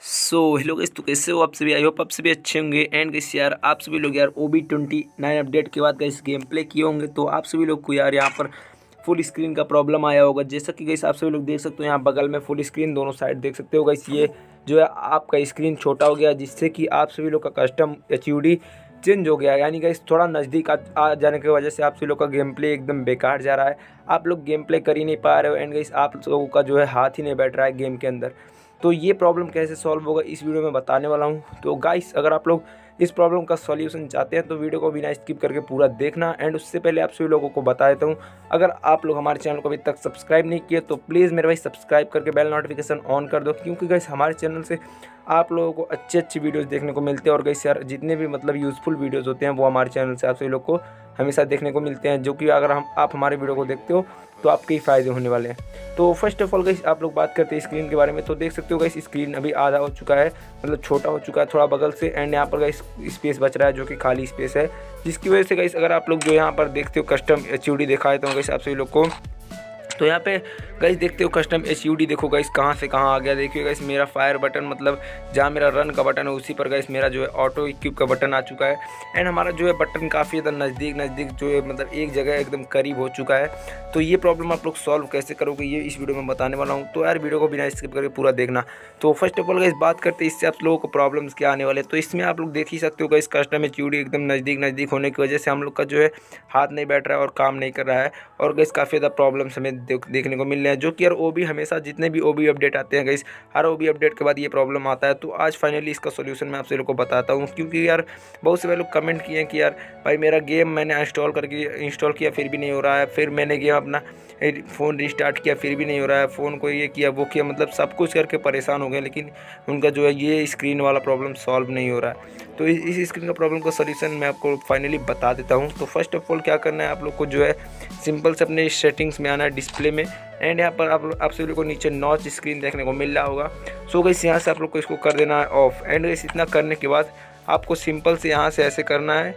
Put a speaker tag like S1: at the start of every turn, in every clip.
S1: Hello guys, तो कैसे हो आप सभी। आई होप आप सभी अच्छे होंगे। एंड गाइस यार, आप सभी लोग यार OB29 अपडेट के बाद गाइस गेम प्ले किए होंगे, तो आप सभी लोग को यार यहाँ पर फुल स्क्रीन का प्रॉब्लम आया होगा। जैसा कि गाइस आप सभी लोग देख सकते हो, यहाँ बगल में फुल स्क्रीन दोनों साइड देख सकते हो गाइस। ये जो है आपका स्क्रीन छोटा हो गया, जिससे कि आप सभी लोग का कस्टम HUD चेंज हो गया, यानी गाइस थोड़ा नज़दीक आ जाने की वजह से आप सभी लोग का गेम प्ले एकदम बेकार जा रहा है। आप लोग गेम प्ले कर ही नहीं पा रहे हो। एंड गाइस आप लोगों का जो है हाथ ही नहीं बैठ रहा है गेम के अंदर। तो ये प्रॉब्लम कैसे सॉल्व होगा इस वीडियो में बताने वाला हूँ। तो गाइस अगर आप लोग इस प्रॉब्लम का सॉल्यूशन चाहते हैं तो वीडियो को बिना स्किप करके पूरा देखना। एंड उससे पहले आप सभी लोगों को बता देता हूँ, अगर आप लोग हमारे चैनल को अभी तक सब्सक्राइब नहीं किए तो प्लीज़ मेरे भाई सब्सक्राइब करके बेल नोटिफिकेशन ऑन कर दो, क्योंकि गाइस हमारे चैनल से आप लोगों को अच्छी अच्छी वीडियोस देखने को मिलते हैं। और गाइस यार जितने भी मतलब यूज़फुल वीडियोस होते हैं वो हमारे चैनल से आप सभी लोग को हमेशा देखने को मिलते हैं, जो कि अगर आप हमारे वीडियो को देखते हो तो आपके ही फ़ायदे होने वाले हैं। तो फर्स्ट ऑफ ऑल गाइस आप लोग बात करते हैं स्क्रीन के बारे में, तो देख सकते हो गाइस स्क्रीन अभी आधा हो चुका है, मतलब छोटा हो चुका है थोड़ा बगल से। एंड यहाँ पर गाइस स्पेस बच रहा है जो कि खाली स्पेस है, जिसकी वजह से गाइस अगर आप लोग जो यहाँ पर देखते हो कस्टम HUD दिखा देता हूँ गाइस आप सभी लोग को। तो यहाँ पे गाइस देखते हो कस्टम HUD देखो गाइस कहाँ से कहाँ आ गया। देखिए गाइस मेरा फायर बटन, मतलब जहाँ मेरा रन का बटन है उसी पर गाइस मेरा जो है ऑटो इक्विप का बटन आ चुका है। एंड हमारा जो है बटन काफ़ी ज़्यादा नज़दीक जो है, मतलब एक जगह एकदम करीब हो चुका है। तो ये प्रॉब्लम आप लोग सॉल्व कैसे करोगे ये इस वीडियो में बताने वाला हूँ, तो यार वीडियो को बिना स्किप करके पूरा देखना। तो फर्स्ट ऑफ ऑल गाइस बात करते हैं इससे आप लोगों को प्रॉब्लम्स क्या आने वाले। तो इसमें आप लोग देख ही सकते हो गाइस कस्टम HUD एकदम नज़दीक होने की वजह से हम लोग का जो है हाथ नहीं बैठ रहा है और काम नहीं कर रहा है। और गाइस काफ़ी ज़्यादा प्रॉब्लम्स हमें देखने को मिल रहे हैं, जो कि यार OB हमेशा जितने भी OB अपडेट आते हैं गाइस, हर OB अपडेट के बाद ये प्रॉब्लम आता है। तो आज फाइनली इसका सोल्यूशन मैं आप सभी लोग को बताता हूँ, क्योंकि यार बहुत से लोग कमेंट किए हैं कि यार भाई मेरा गेम मैंने इंस्टॉल किया फिर भी नहीं हो रहा है, फिर मैंने गेम अपना फ़ोन रिस्टार्ट किया फिर भी नहीं हो रहा है, फ़ोन को ये किया वो किया, मतलब सब कुछ करके परेशान हो गए, लेकिन उनका जो है ये स्क्रीन वाला प्रॉब्लम सॉल्व नहीं हो रहा है। तो इस स्क्रीन का प्रॉब्लम का सोल्यूशन मैं आपको फाइनली बता देता हूँ। तो फर्स्ट ऑफ ऑल क्या करना है आप लोग को, जो है सिंपल से अपने सेटिंग्स में आना है, डिस्प्ले में। एंड यहाँ पर आप सभी को नीचे नॉच स्क्रीन देखने को मिल रहा होगा। सो गाइस यहाँ से आप लोग को इसको कर देना है ऑफ। एंड गाइस इतना करने के बाद आपको सिंपल से यहाँ से ऐसे करना है,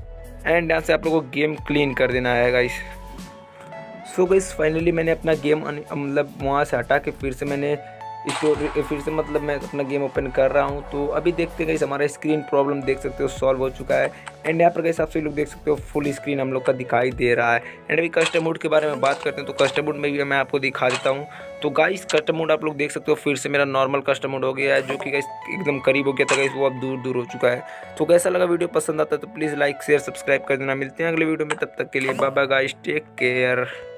S1: एंड यहाँ से आप लोग को गेम क्लीन कर देना है गाइस। सो गाइस फाइनली मैंने अपना गेम मतलब वहाँ से हटा के फिर से मैंने इसको फिर से मतलब मैं अपना गेम ओपन कर रहा हूँ। तो अभी देखते हैं गाइस हमारा स्क्रीन प्रॉब्लम देख सकते हो सॉल्व हो चुका है। एंड यहाँ पर गाइस आप सभी लोग देख सकते हो फुल स्क्रीन हम लोग का दिखाई दे रहा है। एंड अभी कस्टम मोड के बारे में बात करते हैं, तो कस्टम मोड में भी मैं आपको दिखा देता हूँ। तो गाइस कस्टम मोड आप लोग देख सकते हो फिर से मेरा नॉर्मल कस्टम मोड हो गया है, जो कि गाइस एकदम करीब हो गया था गाइस, वो अब दूर हो चुका है। तो कैसा लगा वीडियो, पसंद आता है तो प्लीज़ लाइक शेयर सब्सक्राइब कर देना। मिलते हैं अगले वीडियो में, तब तक के लिए bye bye guys, take care.